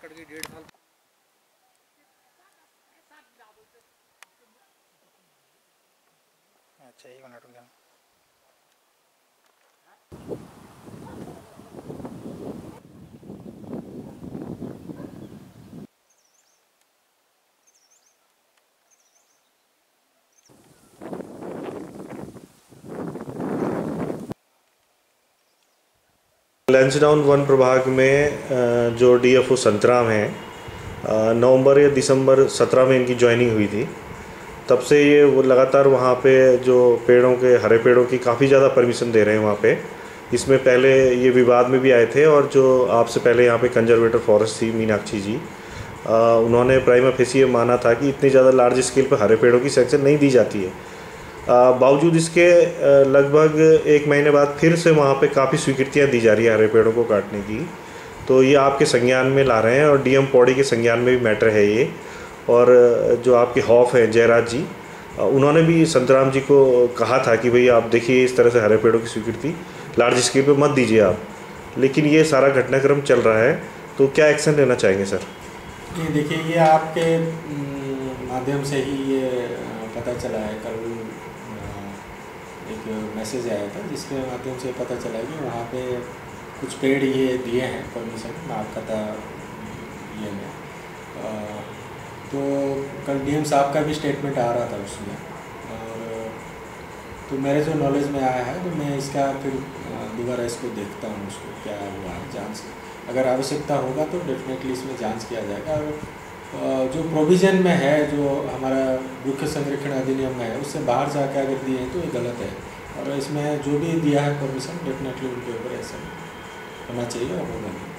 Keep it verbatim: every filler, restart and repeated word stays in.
Cut गई डेढ़ साल। अच्छा एक मिनट रुक जाओ। लैंसडाउन वन प्रभाग में जो डीएफओ संतराम हैं, नवंबर या दिसंबर सत्रह में इनकी ज्वाइनिंग हुई थी। तब से ये वो लगातार वहाँ पे जो पेड़ों के हरे पेड़ों की काफ़ी ज़्यादा परमिशन दे रहे हैं वहाँ पे। इसमें पहले ये विवाद में भी आए थे और जो आपसे पहले यहाँ पे कंजर्वेटर फॉरेस्ट थी मीनाक्षी जी, आ, उन्होंने प्राइमा फेसी ये माना था कि इतनी ज़्यादा लार्ज स्केल पर हरे पेड़ों की सेक्शन नहीं दी जाती है। बावजूद इसके लगभग एक महीने बाद फिर से वहाँ पे काफ़ी स्वीकृतियाँ दी जा रही है हरे पेड़ों को काटने की। तो ये आपके संज्ञान में ला रहे हैं और डीएम पौड़ी के संज्ञान में भी मैटर है ये। और जो आपके हॉफ हैं जयराज जी, उन्होंने भी संतराम जी को कहा था कि भाई आप देखिए इस तरह से हरे पेड़ों की स्वीकृति लार्ज स्केल पे मत दीजिए आप, लेकिन ये सारा घटनाक्रम चल रहा है। तो क्या एक्शन लेना चाहेंगे सर? ये देखिए, ये आपके माध्यम से ही ये पता चला है। कल एक मैसेज आया था जिसके माध्यम से पता चला कि वहाँ पे कुछ पेड़ ये दिए हैं परमिशन नापकता ये में। तो कल डीएम साहब का भी स्टेटमेंट आ रहा था उसमें, और तो मेरे जो नॉलेज में आया है तो मैं इसका फिर दोबारा इसको देखता हूँ, उसको क्या हुआ है जांच। अगर आवश्यकता होगा तो डेफिनेटली इसमें जांच किया जाएगा। और जो प्रोविज़न में है, जो हमारा वृक्ष संरक्षण अधिनियम में है, उससे बाहर जाकर अगर दिए हैं तो ये गलत है। और इसमें जो भी दिया है परमिशन डेफिनेटली उनके ऊपर ऐसा होना चाहिए और होगा नहीं।